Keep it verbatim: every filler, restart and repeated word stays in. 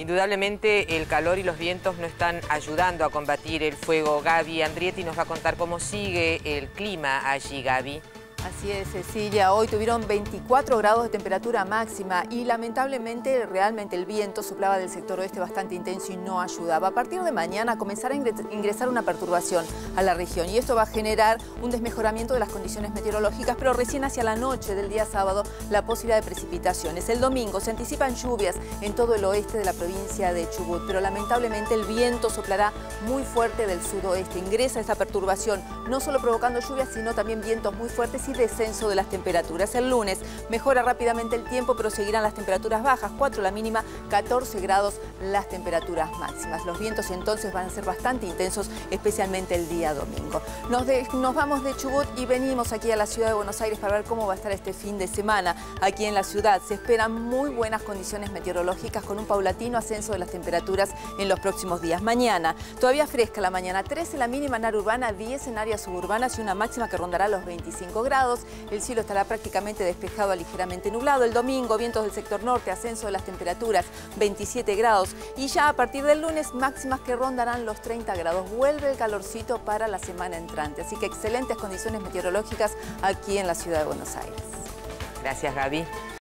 Indudablemente el calor y los vientos no están ayudando a combatir el fuego. Gaby Andrietti nos va a contar cómo sigue el clima allí, Gaby. Así es, Cecilia. Hoy tuvieron veinticuatro grados de temperatura máxima y lamentablemente realmente el viento soplaba del sector oeste bastante intenso y no ayudaba. A partir de mañana comenzará a ingresar una perturbación a la región y esto va a generar un desmejoramiento de las condiciones meteorológicas, pero recién hacia la noche del día sábado la posibilidad de precipitaciones. El domingo se anticipan lluvias en todo el oeste de la provincia de Chubut, pero lamentablemente el viento soplará muy fuerte del sudoeste. Ingresa esta perturbación no solo provocando lluvias, sino también vientos muy fuertes y descenso de las temperaturas. El lunes mejora rápidamente el tiempo, pero seguirán las temperaturas bajas, cuatro la mínima, catorce grados las temperaturas máximas. Los vientos entonces van a ser bastante intensos, especialmente el día domingo. Nos, de, nos vamos de Chubut y venimos aquí a la ciudad de Buenos Aires para ver cómo va a estar este fin de semana. Aquí en la ciudad se esperan muy buenas condiciones meteorológicas con un paulatino ascenso de las temperaturas en los próximos días. Mañana, todavía fresca la mañana, trece la mínima en área urbana, diez en áreas suburbanas y una máxima que rondará los veinticinco grados. El cielo estará prácticamente despejado a ligeramente nublado. El domingo, vientos del sector norte, ascenso de las temperaturas, veintisiete grados. Y ya a partir del lunes, máximas que rondarán los treinta grados. Vuelve el calorcito para la semana entrante. Así que excelentes condiciones meteorológicas aquí en la ciudad de Buenos Aires. Gracias, Gaby.